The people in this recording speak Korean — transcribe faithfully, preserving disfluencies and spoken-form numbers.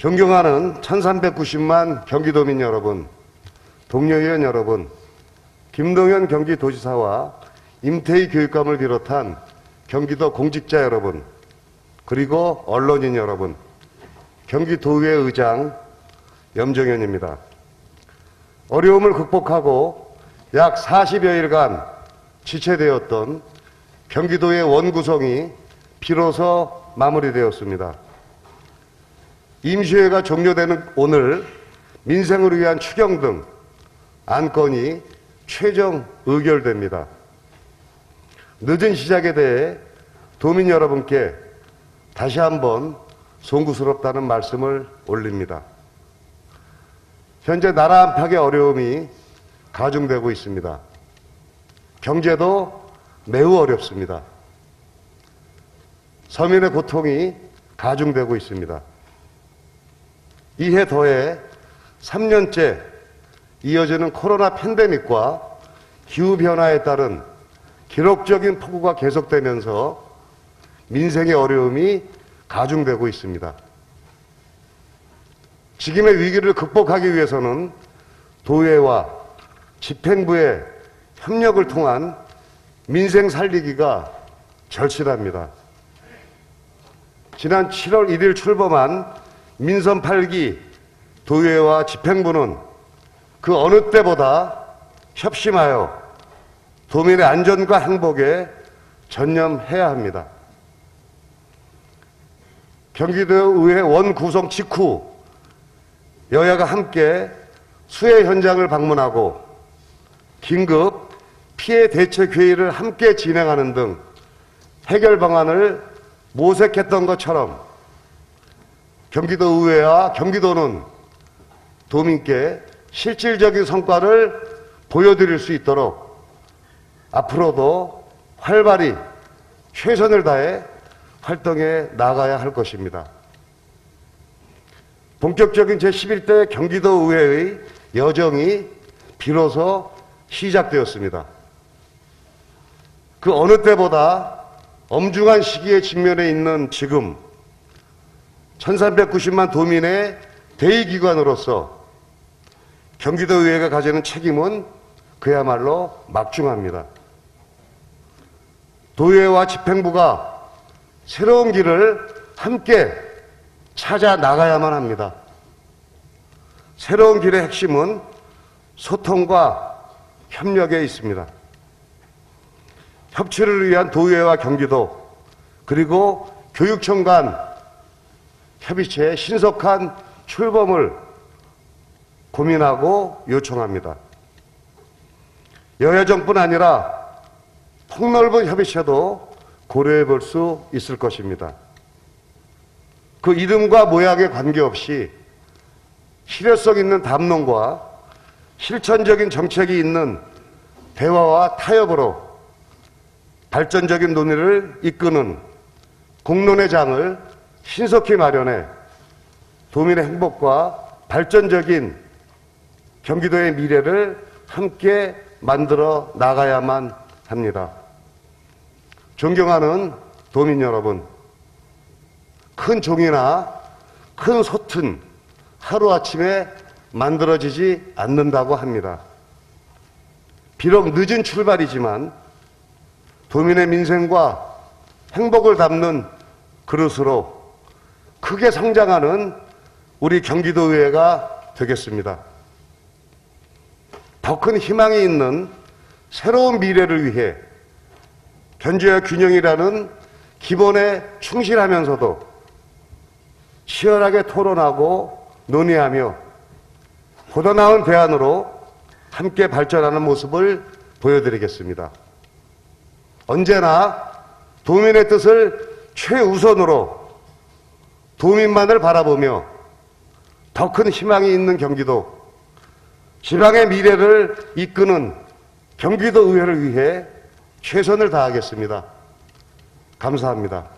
존경하는 천삼백구십만 경기도민 여러분, 동료의원 여러분, 김동연 경기도지사와 임태희 교육감을 비롯한 경기도 공직자 여러분, 그리고 언론인 여러분, 경기도의회 의장 염정현입니다. 어려움을 극복하고 약 사십여 일간 지체되었던 경기도의 원구성이 비로소 마무리되었습니다. 임시회가 종료되는 오늘 민생을 위한 추경 등 안건이 최종 의결됩니다. 늦은 시작에 대해 도민 여러분께 다시 한번 송구스럽다는 말씀을 올립니다. 현재 나라 안팎의 어려움이 가중되고 있습니다. 경제도 매우 어렵습니다. 서민의 고통이 가중되고 있습니다. 이해 더해 삼 년째 이어지는 코로나 팬데믹과 기후변화에 따른 기록적인 폭우가 계속되면서 민생의 어려움이 가중되고 있습니다. 지금의 위기를 극복하기 위해서는 도의회와 집행부의 협력을 통한 민생 살리기가 절실합니다. 지난 칠월 일일 출범한 민선 팔 기 도의회와 집행부는 그 어느 때보다 협심하여 도민의 안전과 행복에 전념해야 합니다. 경기도의회 원구성 직후 여야가 함께 수해 현장을 방문하고 긴급 피해 대책 회의를 함께 진행하는 등 해결 방안을 모색했던 것처럼 경기도의회와 경기도는 도민께 실질적인 성과를 보여드릴 수 있도록 앞으로도 활발히 최선을 다해 활동해 나가야 할 것입니다. 본격적인 제십일 대 경기도의회의 여정이 비로소 시작되었습니다. 그 어느 때보다 엄중한 시기에 직면해 있는 지금 천삼백구십만 도민의 대의기관으로서 경기도의회가 가지는 책임은 그야말로 막중합니다. 도의회와 집행부가 새로운 길을 함께 찾아 나가야만 합니다. 새로운 길의 핵심은 소통과 협력에 있습니다. 협치를 위한 도의회와 경기도 그리고 교육청 간 협의체의 신속한 출범을 고민하고 요청합니다. 여야정뿐 아니라 폭넓은 협의체도 고려해 볼 수 있을 것입니다. 그 이름과 모양에 관계없이 실효성 있는 담론과 실천적인 정책이 있는 대화와 타협으로 발전적인 논의를 이끄는 공론의 장을 신속히 마련해 도민의 행복과 발전적인 경기도의 미래를 함께 만들어 나가야만 합니다. 존경하는 도민 여러분, 큰 종이나 큰 솥은 하루아침에 만들어지지 않는다고 합니다. 비록 늦은 출발이지만 도민의 민생과 행복을 담는 그릇으로 크게 성장하는 우리 경기도의회가 되겠습니다. 더 큰 희망이 있는 새로운 미래를 위해 견제와 균형이라는 기본에 충실하면서도 치열하게 토론하고 논의하며 보다 나은 대안으로 함께 발전하는 모습을 보여드리겠습니다. 언제나 도민의 뜻을 최우선으로 도민만을 바라보며 더 큰 희망이 있는 경기도, 지방의 미래를 이끄는 경기도의회를 위해 최선을 다하겠습니다. 감사합니다.